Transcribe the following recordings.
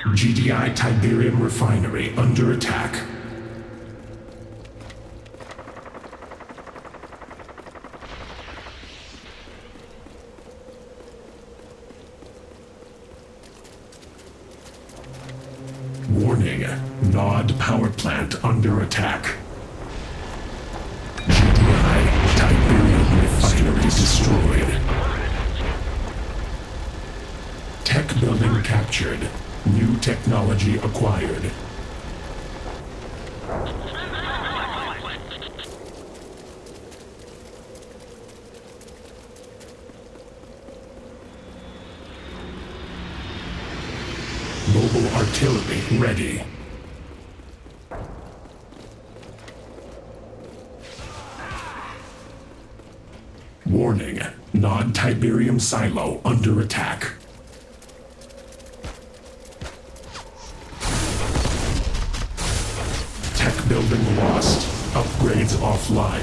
GDI Tiberium Refinery under attack. Warning, Nod power plant under attack. GDI Tiberium Refinery destroyed. Tech building captured. New technology acquired. Mobile artillery ready. Warning, non-Tiberium silo under attack. Tech building lost. Upgrades offline.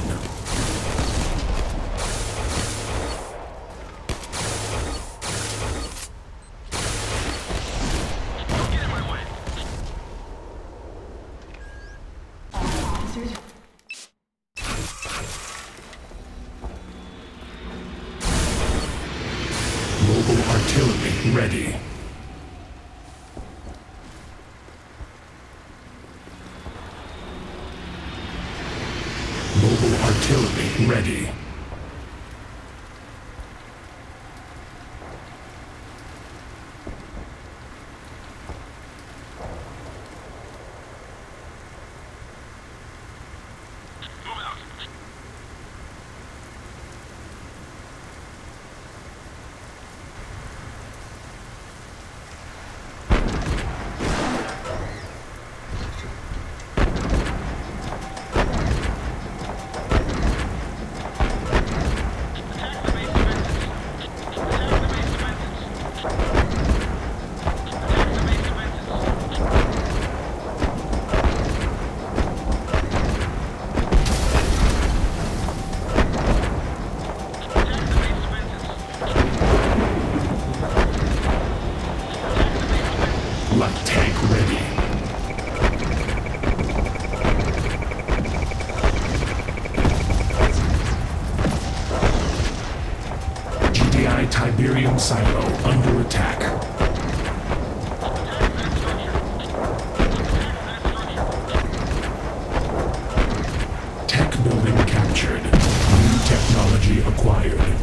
Mobile artillery ready. Mobile artillery ready. Light tank ready. GDI Tiberium silo under attack. Tech building captured. New technology acquired.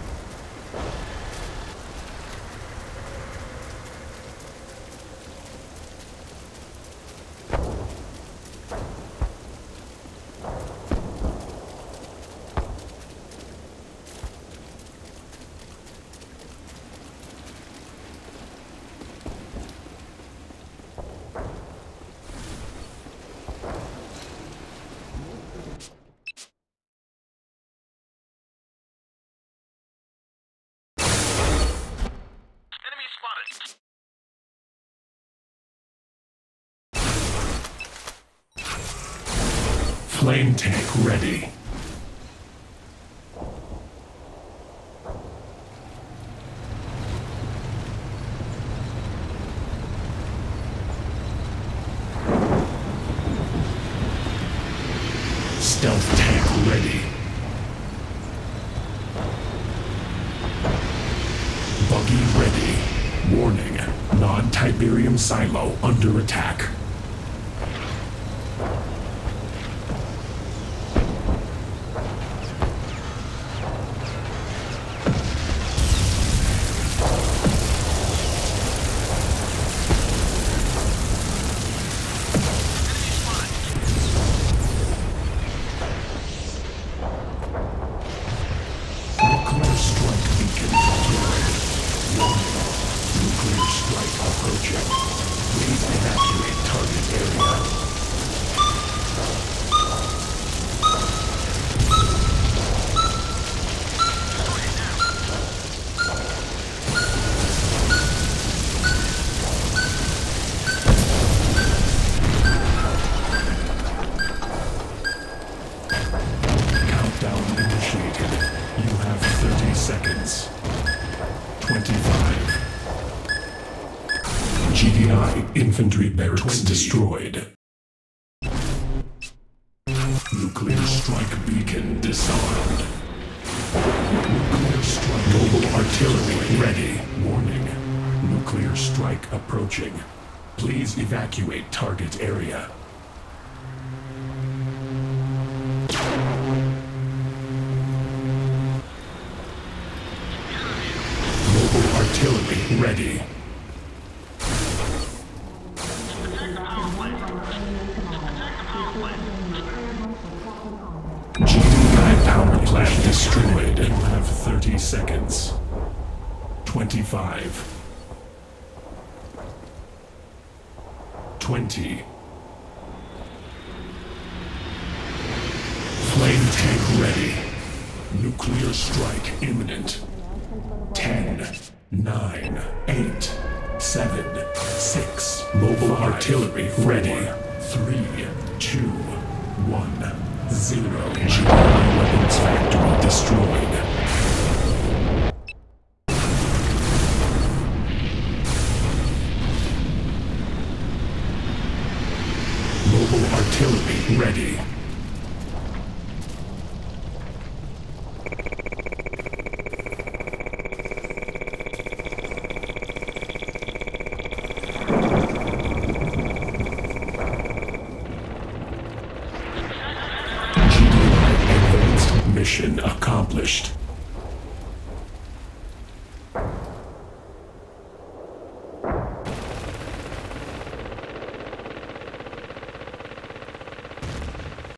Flame tank ready. Stealth tank ready. Buggy ready. Warning, non-Tiberium silo under attack. Nuclear strike approaching. Please evacuate target. infantry barracks destroyed. Nuclear strike beacon disarmed. Nuclear strike. Mobile artillery ready. Warning. Nuclear strike approaching. Please evacuate target area. Mobile artillery ready. GDI power plant destroyed. You have 30 seconds. 25. 20. Flame tank ready. Nuclear strike imminent. 10, 9, 8, 7, 6. Mobile artillery ready. 3, 2, 1, 0. GDI weapons factory destroyed. Mobile artillery ready. GDI advanced mission accomplished.